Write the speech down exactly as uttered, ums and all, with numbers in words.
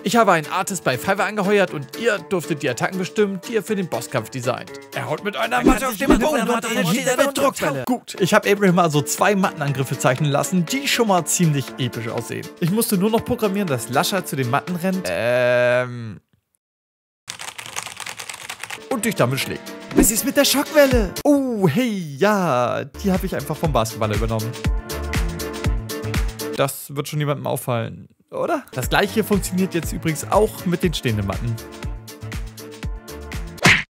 Ich habe einen Artist bei Fiverr angeheuert und ihr durftet die Attacken bestimmen, die ihr für den Bosskampf designt. Er haut mit einer Matte auf den Boden und engagiert eine Druckwelle. Gut, ich habe Abraham also zwei Mattenangriffe zeichnen lassen, die schon mal ziemlich episch aussehen. Ich musste nur noch programmieren, dass Lascher zu den Matten rennt. Ähm... Und dich damit schlägt. Was ist mit der Schockwelle? Oh, hey, ja. Die habe ich einfach vom Basketballer übernommen. Das wird schon niemandem auffallen, oder? Das gleiche funktioniert jetzt übrigens auch mit den stehenden Matten.